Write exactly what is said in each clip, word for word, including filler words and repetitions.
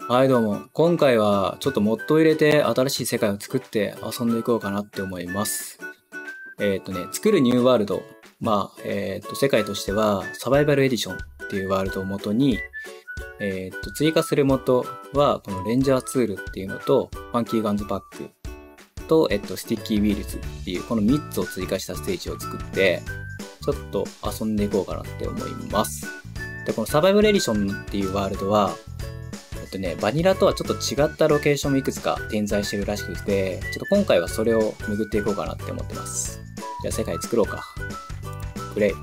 はいどうも。今回はちょっとモッドを入れて新しい世界を作って遊んでいこうかなって思います。えっ、とね、作るニューワールド。まあ、えっ、と、世界としてはサバイバルエディションっていうワールドを元に、えっ、と、追加するモッドはこのレンジャーツールっていうのと、ファンキーガンズパックと、えっ、と、スティッキーウィールズっていうこのみっつを追加したステージを作って、ちょっと遊んでいこうかなって思います。で、このサバイバルエディションっていうワールドは、えっとね、バニラとはちょっと違ったロケーションもいくつか点在してるらしくて、ちょっと今回はそれを巡っていこうかなって思ってます。じゃあ世界作ろうか。プレ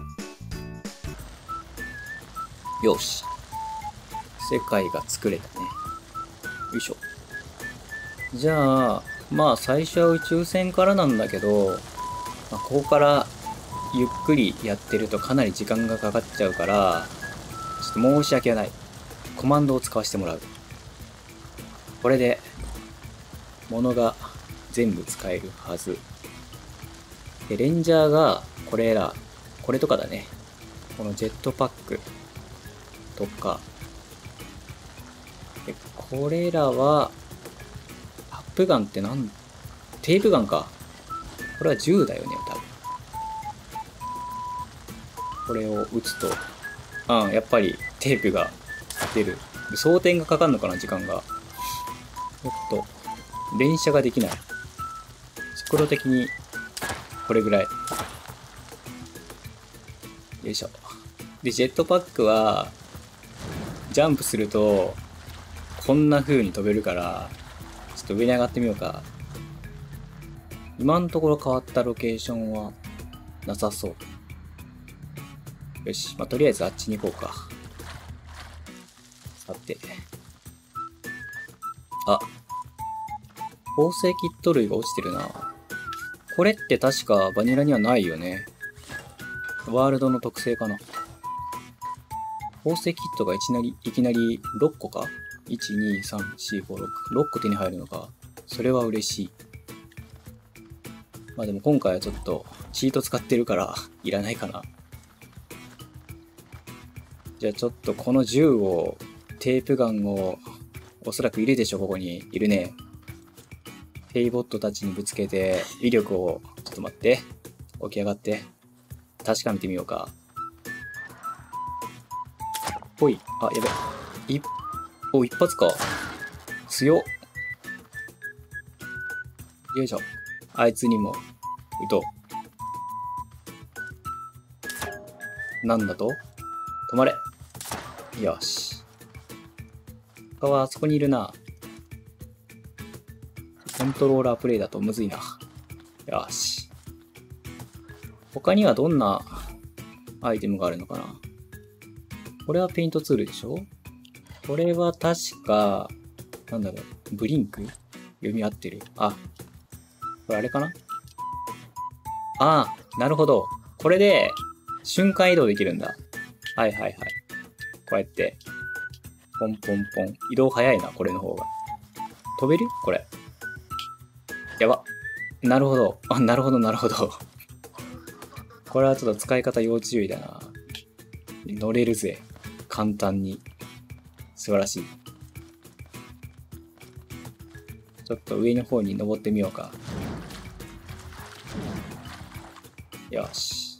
イ。よし。世界が作れたね。よいしょ。じゃあ、まあ最初は宇宙船からなんだけど、まあ、ここからゆっくりやってるとかなり時間がかかっちゃうから、ちょっと申し訳ない。コマンドを使わせてもらう。これで物が全部使えるはず。で、レンジャーがこれら、これとかだね。このジェットパックとか。で、これらは、タップガンってなん、テープガンか。これは銃だよね、多分。これを撃つと、ああ、やっぱりテープが出る。装填がかかるのかな、時間が。ちょっと、連射ができない。速度的に、これぐらい。よいしょ。で、ジェットパックは、ジャンプすると、こんな風に飛べるから、ちょっと上に上がってみようか。今のところ変わったロケーションは、なさそう。よし。まあ、とりあえずあっちに行こうか。さて。あ。宝石キット類が落ちてるな。これって確かバニラにはないよね。ワールドの特性かな。宝石キットがいきなり、いきなりろっこか ?いち、に、さん、よん、ご、ろく。ろっこ手に入るのか。それは嬉しい。まあでも今回はちょっとチート使ってるからいらないかな。じゃあちょっとこの銃を、テープガンを、おそらくいるでしょ、ここに。いるね。ヘイボットたちにぶつけて、威力を、ちょっと待って。起き上がって。確かめてみようか。ほい。あ、やべ。い、お、一発か。強っ。よいしょ。あいつにも、撃とう。なんだと止まれ。よし。他はあそこにいるな。コントローラープレイだとむずいな。よし。他にはどんなアイテムがあるのかな。これはペイントツールでしょ。これは確か、なんだろう、ブリンク読み合ってる。あ、これあれかな。ああ、なるほど。これで瞬間移動できるんだ。はいはいはい。こうやって、ポンポンポン。移動早いな、これの方が。飛べるこれ。やば。なるほど。あ、なるほど、なるほど。これはちょっと使い方要注意だな。乗れるぜ。簡単に。素晴らしい。ちょっと上の方に登ってみようか。よし。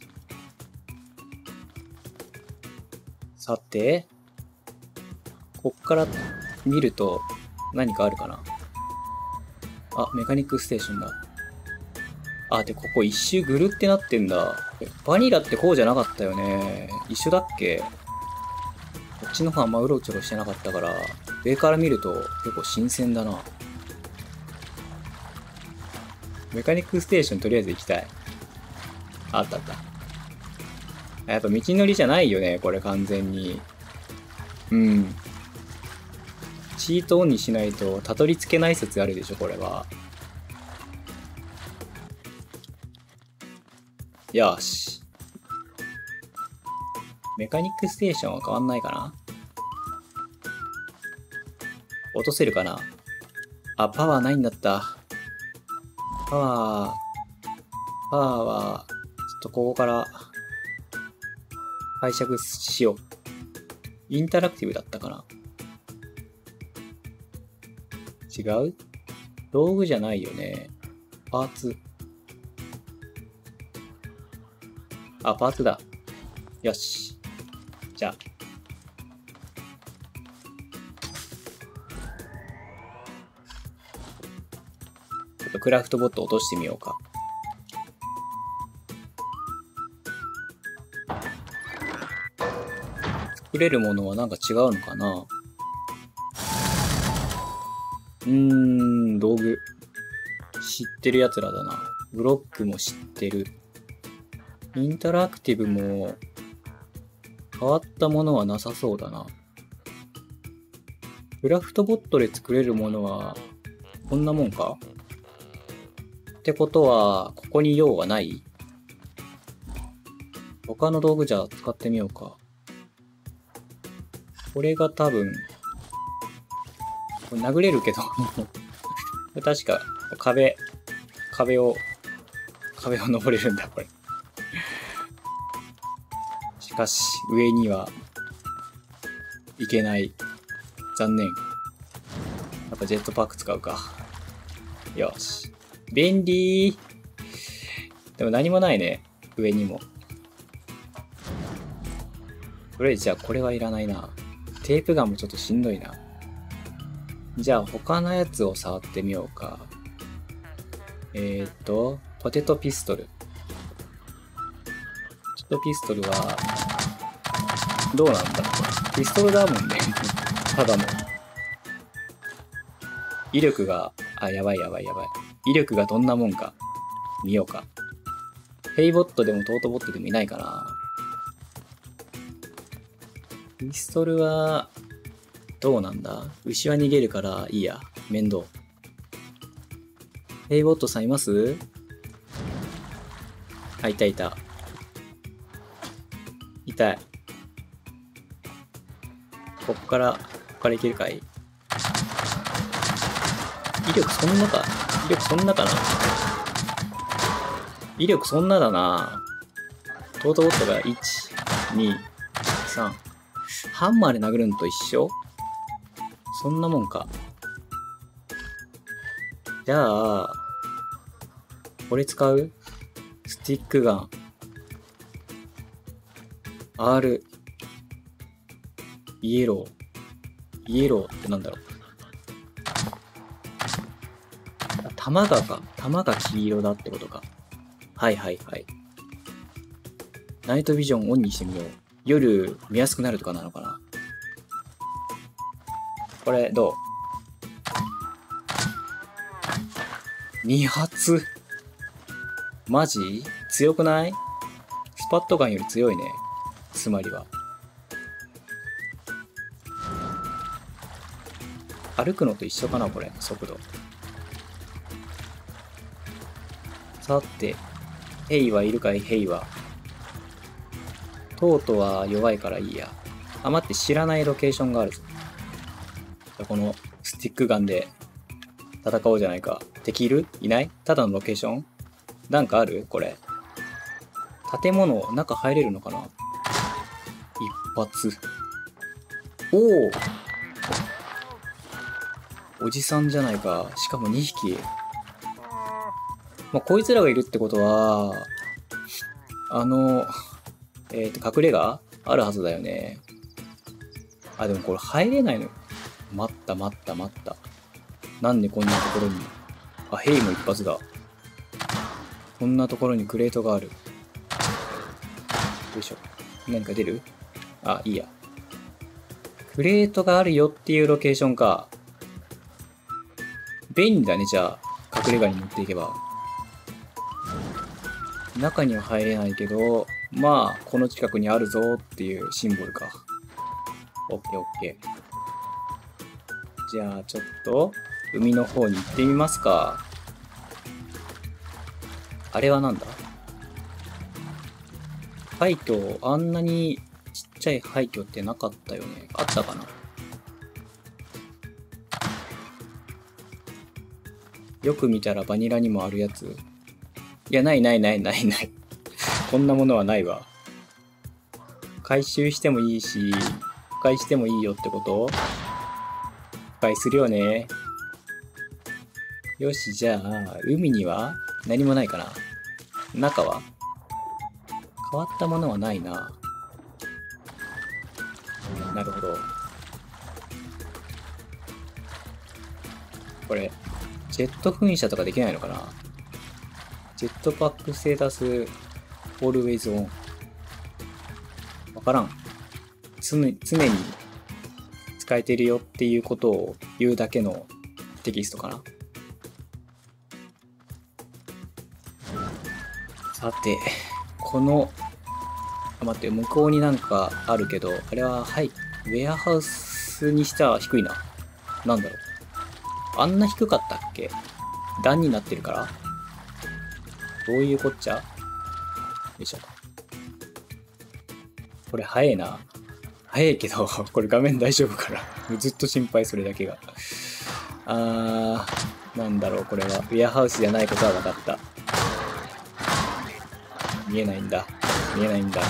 さて、こっから見ると何かあるかな。あ、メカニックステーションだ。あ、で、ここ一周ぐるってなってんだ。バニラってこうじゃなかったよね。一緒だっけ？こっちの方はあんまうろちょろしてなかったから、上から見ると結構新鮮だな。メカニックステーションとりあえず行きたい。あったあった。やっぱ道のりじゃないよね、これ完全に。うん。チートオンにしないとたどり着けない説あるでしょ、これは。よし。メカニックステーションは変わんないかな。落とせるかな。あ、パワーないんだった。パワー、パワーは、ちょっとここから拝借しよう。インタラクティブだったかな。 違う？道具じゃないよね。パーツ。あ、パーツだ。よし。じゃあ。ちょっとクラフトボット落としてみようか。作れるものはなんか違うのかな？うーん、道具。知ってるやつらだな。ブロックも知ってる。インタラクティブも変わったものはなさそうだな。クラフトボットで作れるものはこんなもんか？ってことは、ここに用はない？他の道具じゃ使ってみようか。これが多分、これ殴れるけど、確か壁、壁を、壁を登れるんだ、これ。しかし、上には、行けない。残念。やっぱジェットパック使うか。よし。便利ー。でも何もないね。上にも。とりあえずじゃあこれはいらないな。テープガンもちょっとしんどいな。じゃあ他のやつを触ってみようか。えーっと、ポテトピストル。ポテトピストルは、どうなんだ？ピストルだもんね。ただの。威力が、あ、やばいやばいやばい。威力がどんなもんか。見ようか。ヘイボットでもトートボットでもいないかな。ピストルは、どうなんだ？牛は逃げるからいいや。面倒。ヘイボットさんいます？あ、いたいた。痛い。こっから、こっからいけるかい？威力そんなか？威力そんなかな？威力そんなだな。トートボットがいち、に、さん。ハンマーで殴るのと一緒？そんなもんか。じゃあ、これ使う？スティックガン。R。イエロー。イエローってなんだろう。弾がか。弾が黄色だってことか。はいはいはい。ナイトビジョンオンにしてみよう。夜見やすくなるとかなのかな。これどう？ に 発マジ？強くない？スパットガンより強いね。つまりは。歩くのと一緒かなこれ、速度。さて、ヘイはいるかい？ヘイは。トートは弱いからいいや。あ、待って、知らないロケーションがあるぞ。じゃこのスティックガンで戦おうじゃないか。敵いる？いない？ただのロケーション？なんかある？これ。建物、中入れるのかな？一発。おお！おじさんじゃないか。しかもにひき。まあ、こいつらがいるってことは、あの、えっと、隠れ家あるはずだよね。あ、でもこれ入れないのよ。待った待った待った。なんでこんなところに。あ、ヘイも一発だ。こんなところにクレートがある。よいしょ。何か出る？あ、いいや。クレートがあるよっていうロケーションか。便利だね、じゃあ。隠れ家に持っていけば。中には入れないけど、まあ、この近くにあるぞっていうシンボルか。オッケーオッケー。じゃあ、ちょっと、海の方に行ってみますか。あれはなんだ？廃墟、あんなにちっちゃい廃墟ってなかったよね。あったかな？よく見たらバニラにもあるやつ。いや、ないないないないない。こんなものはないわ。回収してもいいし、破壊してもいいよってこと？破壊するよね。 よし、じゃあ、海には何もないかな。中は変わったものはないな。なるほど。これ、ジェット噴射とかできないのかな。ジェットパックステータス、オールウェイズオン。わからん。常に、常に使えてるよっていうことを言うだけのテキストかな。さて、この、あ、待って、向こうになんかあるけど、あれは、はい、ウェアハウスにしては低いな。なんだろう。あんな低かったっけ？段になってるから？どういうこっちゃ？よいしょ。これ早いな。早いけど、これ画面大丈夫かな？ずっと心配、それだけが。あー、なんだろう、これは。ウェアハウスじゃないことは分かった。見えないんだ。見えないんだ。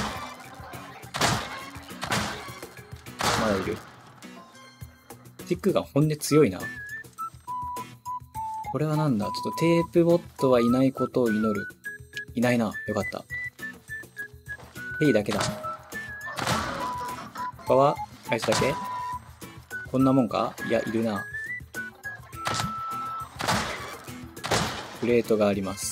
まだいる。スティックガン本音強いな。これはなんだ？ちょっとテープボットはいないことを祈る。いないな。よかった。ヘイだけだ。他はあいつだけ？こんなもんか？いや、いるな。プレートがあります。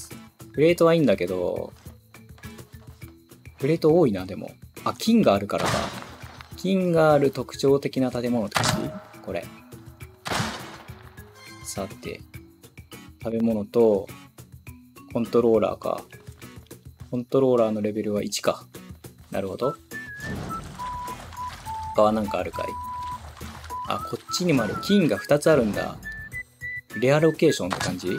プレートはいいんだけど、プレート多いな、でも。あ、金があるからか。金がある特徴的な建物って感じ？これ。さて。食べ物と、コントローラーか。コントローラーのレベルはいちか。なるほど。他はなんかあるかい？あ、こっちにもある。金がふたつあるんだ。レアロケーションって感じ？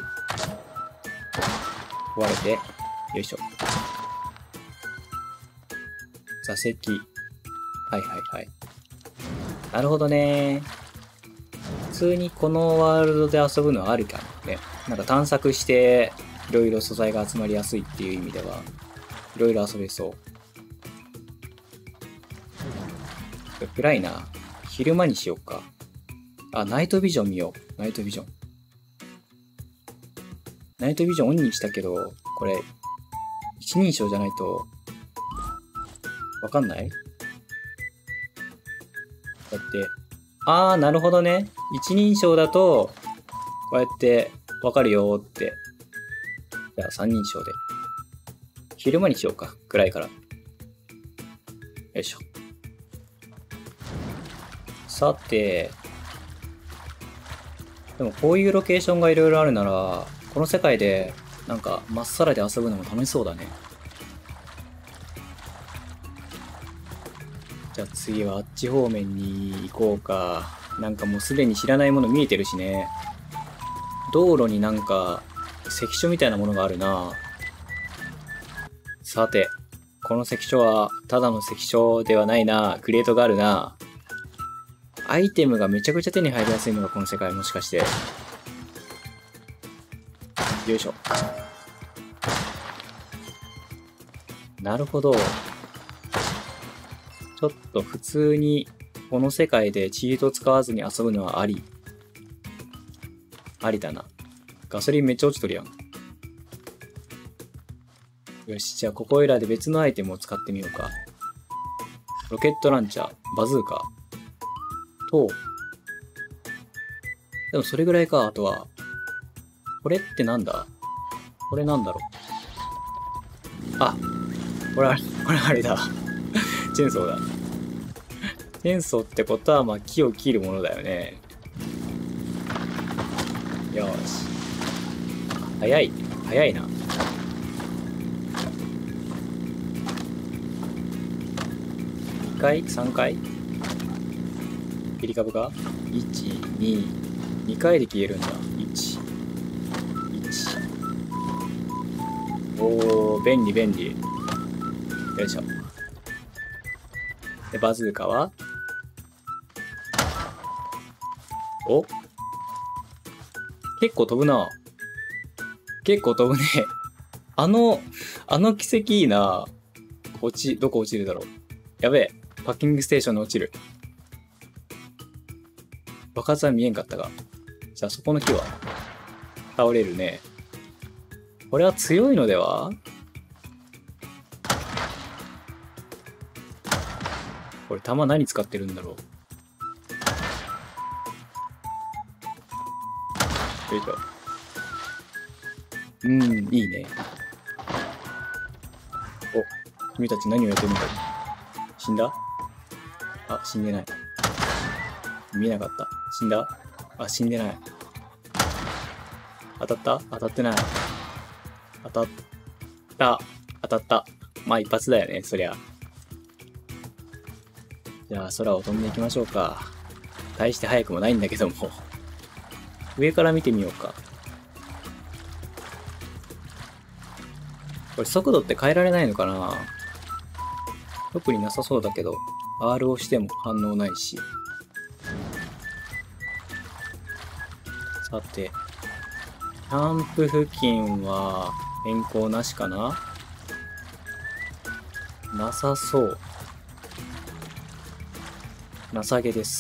壊れて。よいしょ。座席。はいはいはい。なるほどね。普通にこのワールドで遊ぶのはあるかもね。なんか探索して、いろいろ素材が集まりやすいっていう意味では、いろいろ遊べそう。暗いな。昼間にしよっか。あ、ナイトビジョン見よう。ナイトビジョン。ナイトビジョンオンにしたけど、これ、一人称じゃないと、わかんない？こうやって、あー、なるほどね。一人称だと、こうやってわかるよって。じゃあ三人称で。昼間にしようか。暗いから。よいしょ。さて、でもこういうロケーションがいろいろあるなら、この世界でなんかまっさらで遊ぶのも楽しそうだね。じゃあ次はあっち方面に行こうか。なんかもうすでに知らないもの見えてるしね。道路になんか関所みたいなものがあるな。さて、この関所はただの関所ではないな。クレートがあるな。アイテムがめちゃくちゃ手に入りやすいのがこの世界、もしかして。よいしょ。なるほど。ちょっと普通にこの世界でチート使わずに遊ぶのはあり。ありだな。ガソリンめっちゃ落ちとるやん。よし、じゃあここいらで別のアイテムを使ってみようか。ロケットランチャー、バズーカと、でもそれぐらいか、あとは。これってなんだ？これなんだろう。あ、これあれ、これあれだ。チェーンソーだ。チェーンソーってことは、まあ木を切るものだよね。よーし。早い。早いな。にかい ?さん 回切り株が いち、に、にかいで消えるんだ。いち、いち。おー、便利便利。よいしょ。で、バズーカはお？結構飛ぶな。結構飛ぶね。あの、あの奇跡いいな。落ち、どこ落ちるだろう。やべえ。パッキングステーションに落ちる。爆発は見えんかったが。じゃあそこの木は倒れるね。これは強いのでは？これ弾何使ってるんだろう。よいしょ。うん、いいね。お、君たち何をやってるんだ？死んだ？あ、死んでない。見えなかった。死んだ？あ、死んでない。当たった？当たってない。当たった。当たった。まあ一発だよね、そりゃ。じゃあ空を飛んでいきましょうか。大して速くもないんだけども。上から見てみようか。これ速度って変えられないのかな？特になさそうだけど、アール をしても反応ないし。さて、キャンプ付近は変更なしかな？なさそう。情けです。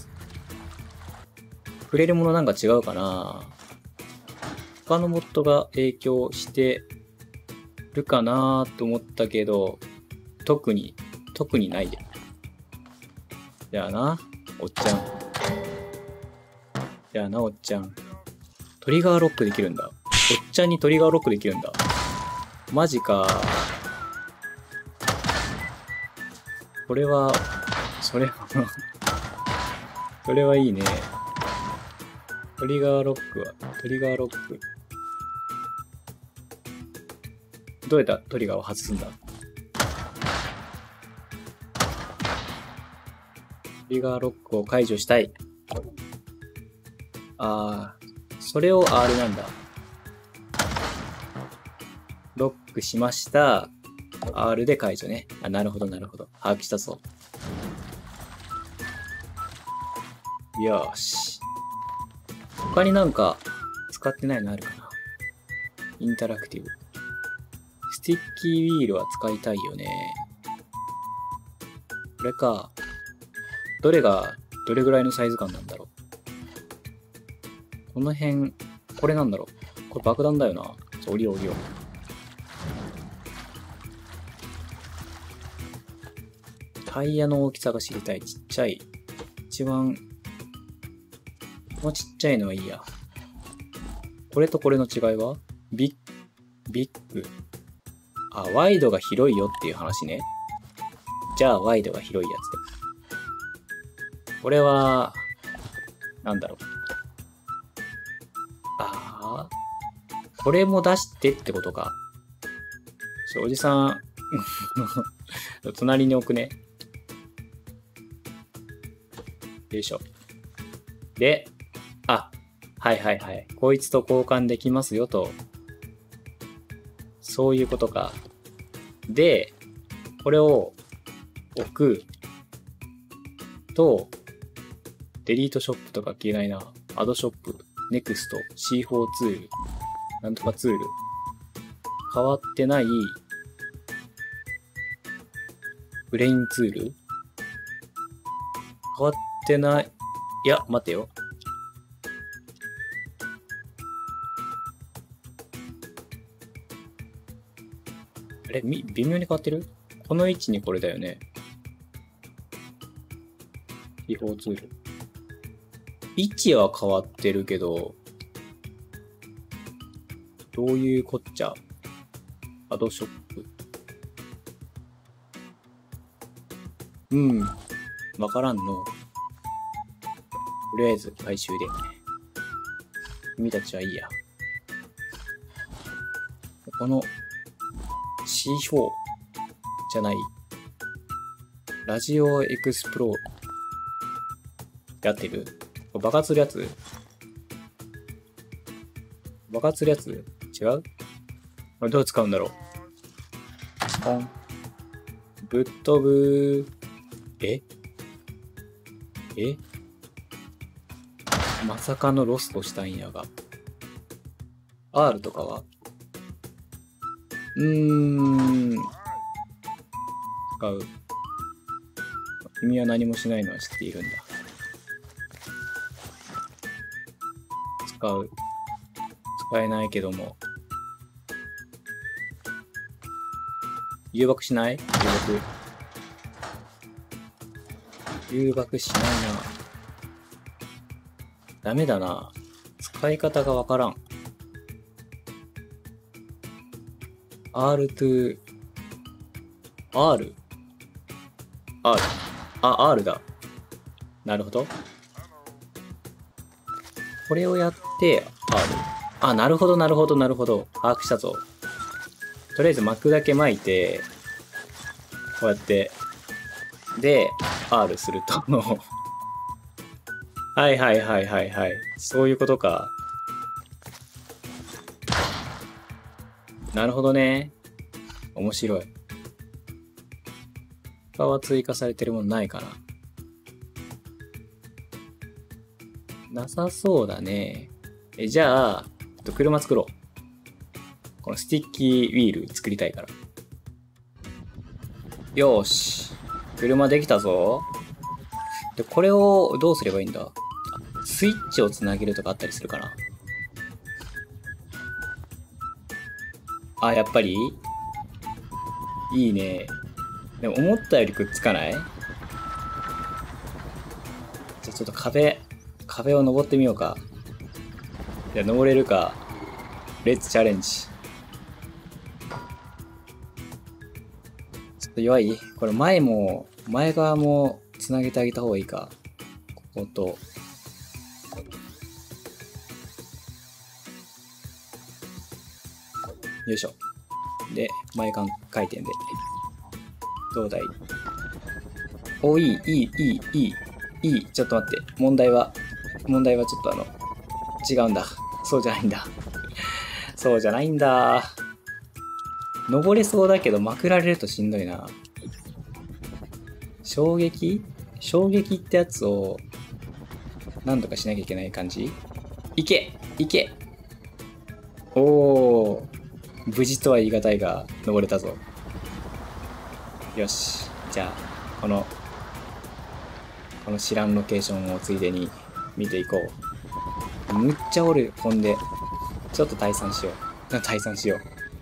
触れるものなんか違うかな？他のモッドが影響してるかなと思ったけど、特に、特にないで。じゃあな、おっちゃん。じゃあな、おっちゃん。トリガーロックできるんだ。おっちゃんにトリガーロックできるんだ。マジか。これは、それは、それはいいね。トリガーロックは、トリガーロック。どうやったらトリガーを外すんだ？トリガーロックを解除したい。あー、それを アール なんだ。ロックしました。アール で解除ね。あ、なるほど、なるほど。把握したぞ。よーし。他になんか使ってないのあるかな？インタラクティブ。スティッキーウィールは使いたいよね。これか。どれが、どれぐらいのサイズ感なんだろう。この辺、これなんだろう。これ爆弾だよな。そう、降りよう降りよう。タイヤの大きさが知りたい。ちっちゃい。一番、このちっちゃいのはいいや。これとこれの違いは？ビッ、ビッグ。あ、ワイドが広いよっていう話ね。じゃあ、ワイドが広いやつで。これは、なんだろう。ああ、これも出してってことか。ちょ、おじさん、隣に置くね。よいしょ。で、あ、はいはいはい。こいつと交換できますよと。そういうことか。で、これを置くと、デリートショップとか消えないな。アドショップ、ネクスト、シーフォー ツール、なんとかツール。変わってない、ブレインツール？変わってない。いや、待てよ。あれ、み、微妙に変わってる？この位置にこれだよね。シーフォー ツール。位置は変わってるけど、どういうこっちゃ。アドショップ。うん。わからんの。とりあえず回収で。君たちはいいや。この シーフォー じゃない。ラジオエクスプローやってる？爆発するやつ？爆発するやつ？違う？これどう使うんだろう？ポン。ぶっ飛ぶ。え？え？まさかのロストしたんやが。R とかは？うーん。使う。君は何もしないのは知っているんだ。使う。 使えないけども。誘爆しない？誘爆。誘爆しないな。ダメだな。使い方がわからん。アール to、R？R。あ、R だ。なるほど。これをやって、R。あ、なるほど、なるほど、なるほど。把握したぞ。とりあえず巻くだけ巻いて、こうやって、で、R すると。はいはいはいはいはい。そういうことか。なるほどね。面白い。他は追加されてるものないかな。なさそうだね。え、じゃあ、車作ろう。このスティッキーウィール作りたいから。よーし。車できたぞ。で、これをどうすればいいんだ？スイッチをつなげるとかあったりするかな？あ、やっぱりいいね。でも思ったよりくっつかない？じゃあちょっと壁、壁を登ってみようか。じゃあ登れるか。レッツチャレンジ。ちょっと弱い？これ前も、前側もつなげてあげた方がいいか。ここと。よいしょ。で、前回回転で。どうだい？お、いい、いい、いい、いい、いい。ちょっと待って。問題は、問題はちょっとあの、違うんだ。そうじゃないんだ。そうじゃないんだ。登れそうだけど、まくられるとしんどいな。衝撃？衝撃ってやつを、何とかしなきゃいけない感じ？いけ！いけ！おー。無事とは言い難いが、登れたぞ。よし。じゃあ、この、この知らんロケーションをついでに見ていこう。むっちゃおる、ほんで。ちょっと退散しよう。退散しよ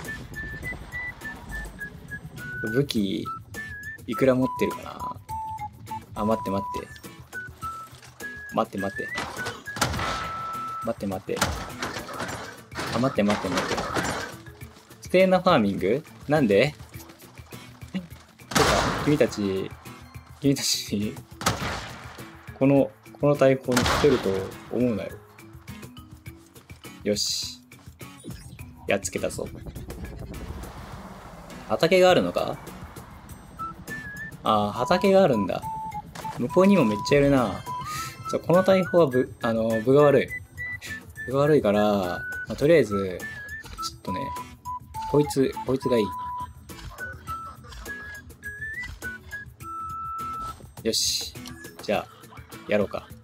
う。武器、いくら持ってるかな？あ、待って待って。待って待って。待って待って。あ、待って待って待って。ステーナファーミング？なんで？てか、君たち、君たち、この、この大砲に勝てると思うなよ。よし。やっつけたぞ。畑があるのか？ああ、畑があるんだ。向こうにもめっちゃいるな。そう、この大砲はぶ、あの、分が悪い。分が悪いから、まあ、とりあえず、ちょっとね、こいつ、こいつがいい。よし。じゃあ、やろうか。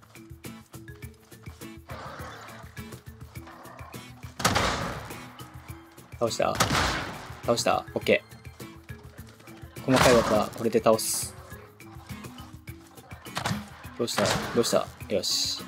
倒した倒した ?OK。細かい技はこれで倒す。どうしたどうしたよし。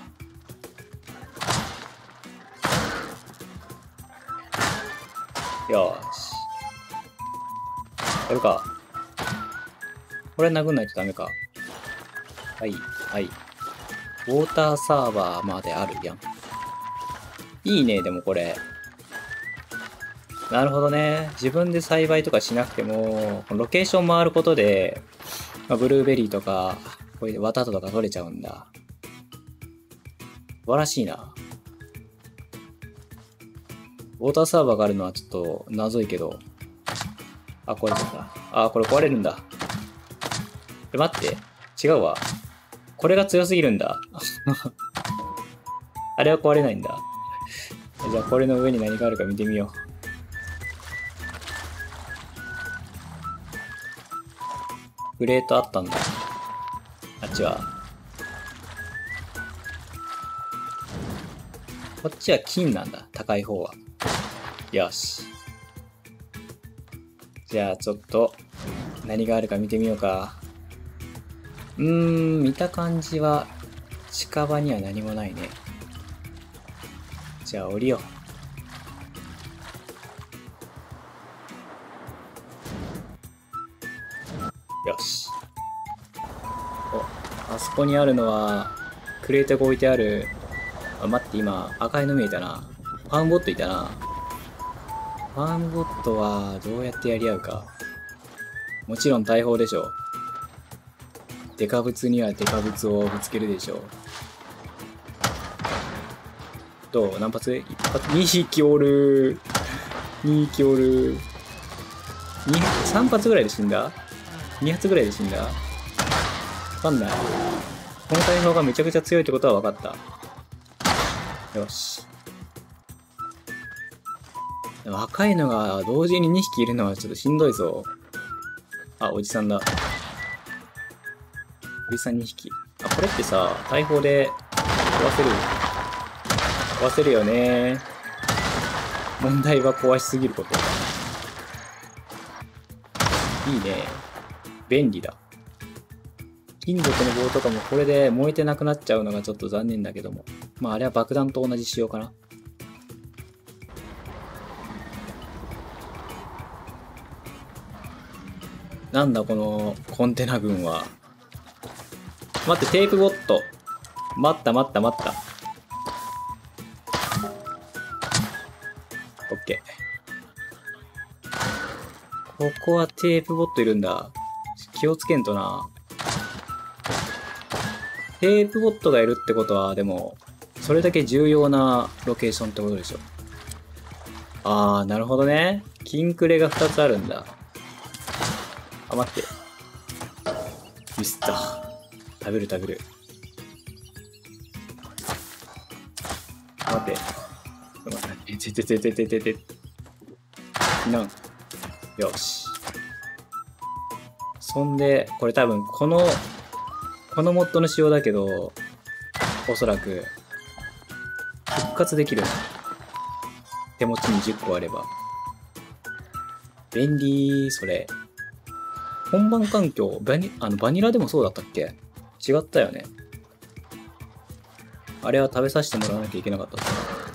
よし。やるか。これ殴んないとダメか。はい、はい。ウォーターサーバーまであるやん。いいね、でもこれ。なるほどね。自分で栽培とかしなくても、ロケーション回ることで、まあ、ブルーベリーとか、こういう綿とか取れちゃうんだ。素晴らしいな。ウォーターサーバーがあるのはちょっと謎いけど。あ、壊れちゃった。あ、これ壊れるんだ。え、待って。違うわ。これが強すぎるんだ。あれは壊れないんだ。じゃあこれの上に何があるか見てみよう。プレートあったんだ。あっちは。こっちは金なんだ。高い方は。よし。じゃあちょっと何があるか見てみようか。うーん、見た感じは近場には何もないね。じゃあ降りよよし。お、あそこにあるのは、クレートが置いてある。あ、待って、今、赤いの見えたな。ファームボットいたな。ファームボットは、どうやってやり合うか。もちろん大砲でしょう。デカブツにはデカブツをぶつけるでしょう。どう？何発？一発？にひきおる。にひきおる。さん発ぐらいで死んだ？ に 発ぐらいで死んだ？わかんない。この大砲がめちゃくちゃ強いってことは分かった。よし。でも赤いのが同時ににひきいるのはちょっとしんどいぞ。あ、おじさんだ。おじさんにひき。あ、これってさ、大砲で壊せる。壊せるよね。問題は壊しすぎること。いいね。便利だ。金属の棒とかもこれで燃えてなくなっちゃうのがちょっと残念だけども。まああれは爆弾と同じ仕様かな。なんだこのコンテナ群は。待って、テープボット。待った待った待った。オッケー。ここはテープボットいるんだ。気をつけんとな。テープボットがいるってことは、でも、それだけ重要なロケーションってことでしょ。あー、なるほどね。金クレがふたつあるんだ。あ、待って。ミスった。食べる食べる。待って。待って。ててててててて。なん。よし。そんで、これ多分、この、このモッドの仕様だけど、おそらく、復活できる。手持ちにじゅっこあれば。便利、それ。本番環境、バニ、あの、バニラでもそうだったっけ？違ったよね。あれは食べさせてもらわなきゃいけなかったっけな。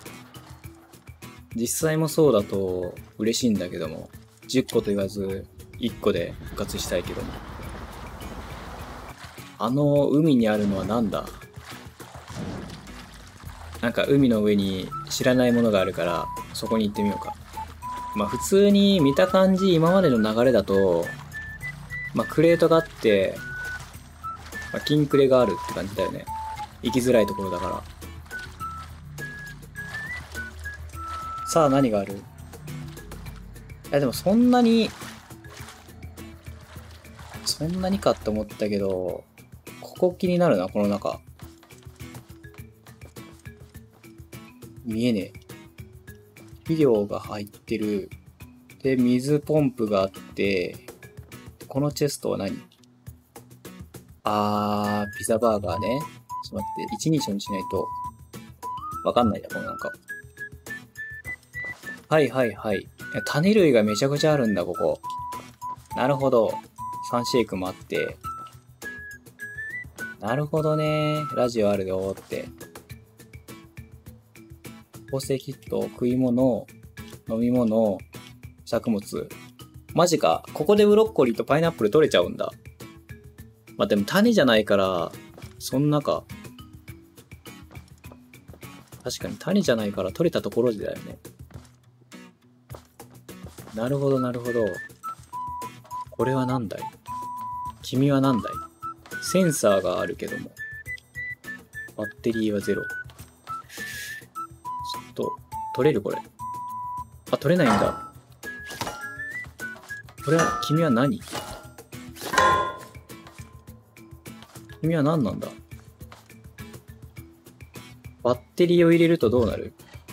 実際もそうだと嬉しいんだけども、じゅっこと言わずいっこで復活したいけども。あの海にあるのはなんだ？なんか海の上に知らないものがあるからそこに行ってみようか。まあ普通に見た感じ今までの流れだと、まあクレートがあって、まあ、金クレがあるって感じだよね。行きづらいところだから。さあ何がある？いやでもそんなに、そんなにかって思ったけど、ここ気になるな、この中。見えねえ。肥料が入ってる。で、水ポンプがあって、このチェストは何？あー、ピザバーガーね。ちょっと待って、一人称にしないと、わかんないだ、このなんか。はいはいはい。種類がめちゃくちゃあるんだ、ここ。なるほど。サンシェイクもあって。なるほどね。ラジオあるよって。構成キット、食い物、飲み物、作物。マジか。ここでブロッコリーとパイナップル取れちゃうんだ。まあ、でも種じゃないから、そんなか。確かに種じゃないから取れたところでだよね。なるほどなるほど。これは何だい？君は何だい？センサーがあるけども。バッテリーはゼロ。ちょっと、取れるこれ。あ、取れないんだ。これは、君は何？君は何なんだ？バッテリーを入れるとどうなる？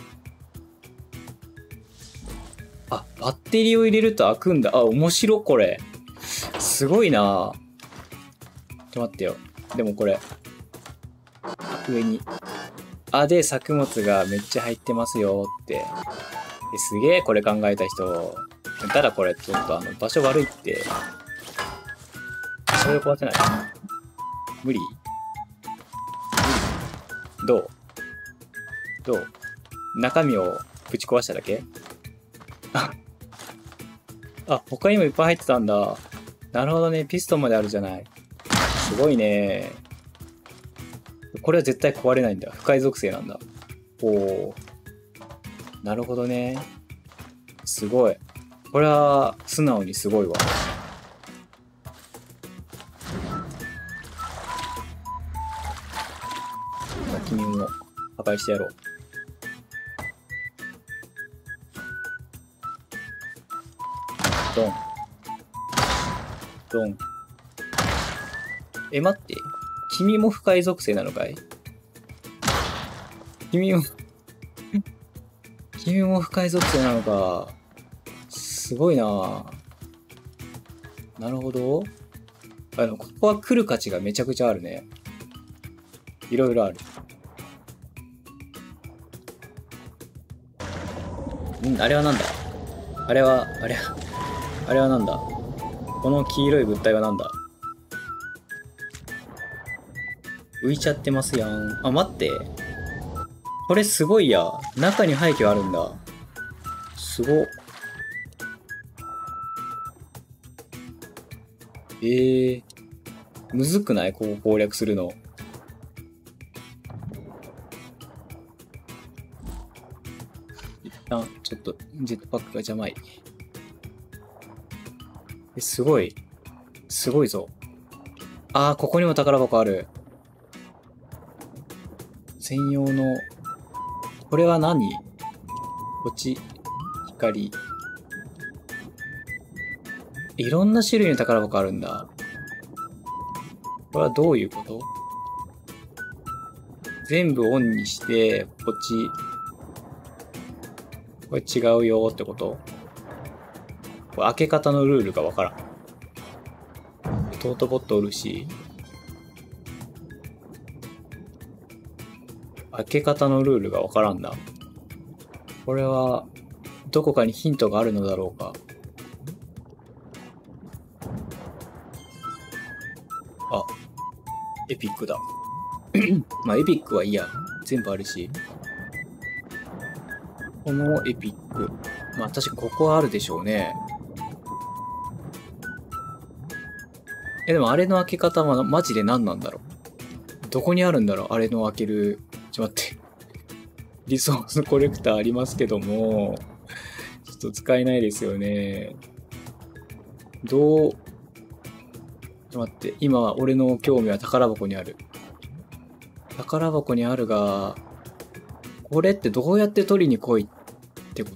あ、バッテリーを入れると開くんだ。あ、面白これ。すごいな。ちょっと待ってよ。でもこれ、上に。あ、で、作物がめっちゃ入ってますよって。すげえ、これ考えた人。ただこれ、ちょっとあの、場所悪いって。それを壊せない。無理？どう？どう？中身をぶち壊しただけ？あ、あ、他にもいっぱい入ってたんだ。 なるほどね。ピストンまであるじゃない。すごいね。これは絶対壊れないんだ。不快属性なんだ。おお。なるほどね。すごい。これは素直にすごいわ。君も破壊してやろう。ドン。ドン。え、待って。君も不快属性なのかい？君も君も不快属性なのか。すごいな。なるほど。あの、ここは来る価値がめちゃくちゃあるね。いろいろある。ん、あれはなんだ？あれは、あれは、あれはなんだ？この黄色い物体はなんだ？浮いちゃってますやん。あ、待って。これすごいや。中に廃墟あるんだ。すごっ。えー。むずくない？ここ攻略するの。一旦、ちょっと、ジェットパックが邪魔い。え、すごい。すごいぞ。あー、ここにも宝箱ある。専用の、これは何？こっち、光。いろんな種類の宝箱あるんだ。これはどういうこと？全部オンにして、こっち、これ違うよってこと？これ開け方のルールがわからん。トートボットおるし、開け方のルールがわからんな。これは、どこかにヒントがあるのだろうか。あ、エピックだ。まあ、エピックはいいや。全部あるし。このエピック。まあ、確かここはあるでしょうね。え、でもあれの開け方はマジで何なんだろう。どこにあるんだろう、あれの開ける。ちょっと待って。リソースコレクターありますけども、ちょっと使えないですよね。どう、ちょっと待って。今、俺の興味は宝箱にある。宝箱にあるが、これってどうやって取りに来いってこと？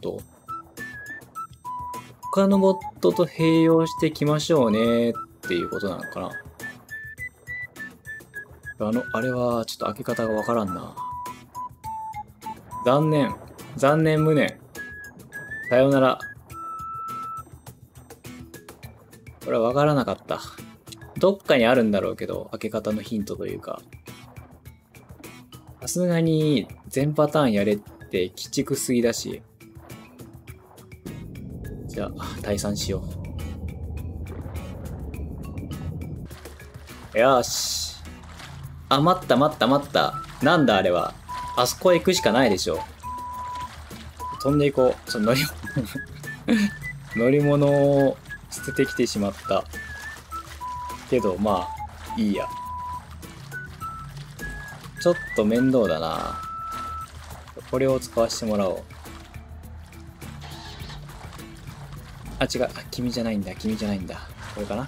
他のボットと併用してきましょうねっていうことなのかな。あの、あれはちょっと開け方がわからんな。残念。残念無念。さよなら。これはわからなかった。どっかにあるんだろうけど、開け方のヒントというか。さすがに全パターンやれって鬼畜すぎだし。じゃあ、退散しよう。よし。あ、待った待った待った。なんだあれは。あそこへ行くしかないでしょ。飛んでいこう。ちょっと乗り物、乗り物を捨ててきてしまった。けど、まあ、いいや。ちょっと面倒だな。これを使わせてもらおう。あ、違う。あ、君じゃないんだ。君じゃないんだ。これかな？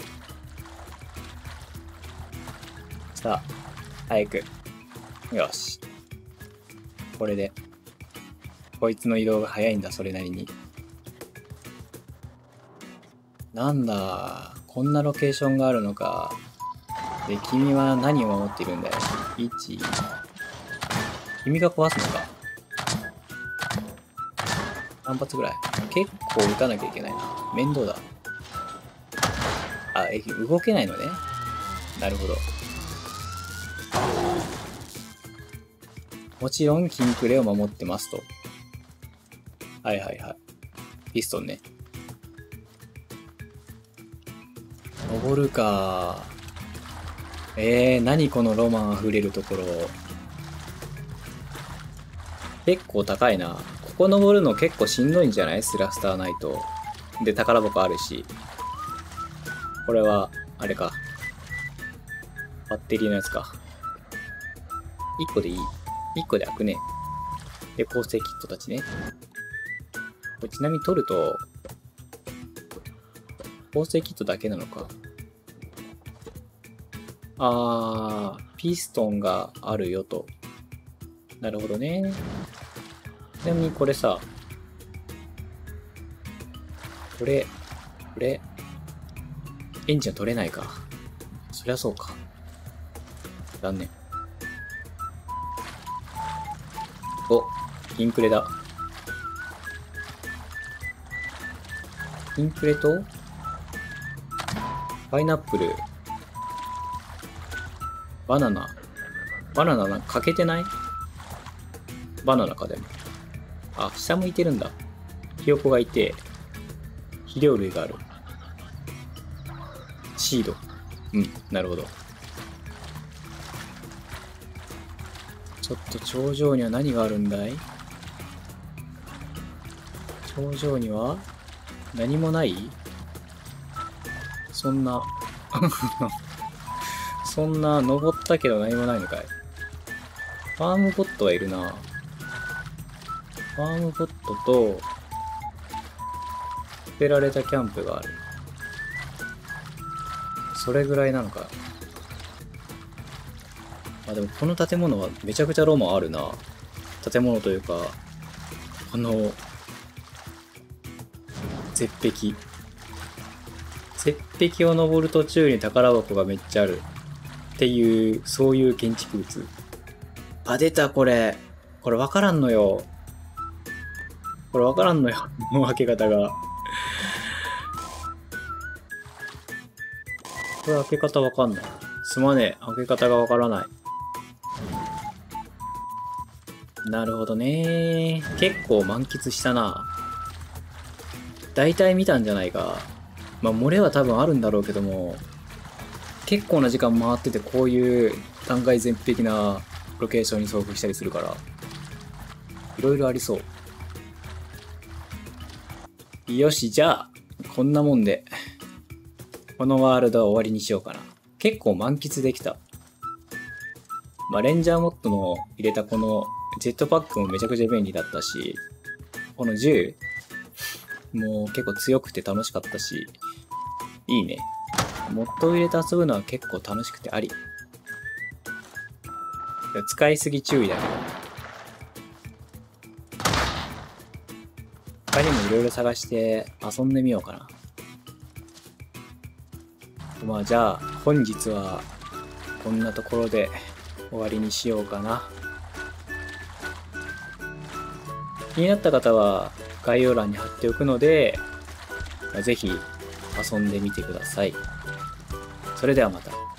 さあ、早く。よし。これで。こいつの移動が早いんだ、それなりに。なんだ、こんなロケーションがあるのか。で、君は何を守っているんだよ。いち。君が壊すのか。何発ぐらい？結構撃たなきゃいけないな。面倒だ。あ、え、動けないのね。なるほど。もちろん、キンクレを守ってますと。はいはいはい。ピストンね。登るか。えー、何このロマンあふれるところ。結構高いな。ここ登るの結構しんどいんじゃない？スラスターナイト。で、宝箱あるし。ここれは、あれか。バッテリーのやつか。いっこでいい ?いっ 個で開くね。で、構成キットたちね。これちなみに取ると、構成キットだけなのか。あー、ピストンがあるよと。なるほどね。ちなみにこれさ、これ、これ、エンジン取れないか。そりゃそうか。残念。お、インクレだ。インクレと、パイナップル、バナナ。バナナなんか欠けてない？バナナかでも。あ、下向いてるんだ。ひよこがいて、肥料類がある。シード。うん、なるほど。ちょっと頂上には何があるんだい？頂上には何もない？そんな、そんな登ったけど何もないのかい？ファームボットはいるな。ファームボットと、捨てられたキャンプがある。それぐらいなのか。あ、でもこの建物はめちゃくちゃロマンあるな。建物というか、この、絶壁。絶壁を登る途中に宝箱がめっちゃある。っていう、そういう建築物。あ、出た、これ。これわからんのよ。これわからんのよ。もう開け方が。これ開け方わかんない。すまねえ。開け方がわからない。なるほどね。結構満喫したな。大体見たんじゃないか。まあ、漏れは多分あるんだろうけども、結構な時間回っててこういう断崖絶壁なロケーションに遭遇したりするから、いろいろありそう。よし、じゃあ、こんなもんで、このワールドは終わりにしようかな。結構満喫できた。まあ、レンジャーモッドの入れたこのジェットパックもめちゃくちゃ便利だったし、この銃もう結構強くて楽しかったし、いいね。モッドを入れて遊ぶのは結構楽しくてあり。使いすぎ注意だけど。他にもいろいろ探して遊んでみようかな。まあじゃあ本日はこんなところで終わりにしようかな。気になった方は概要欄に貼っておくので、ぜひ遊んでみてください。それではまた。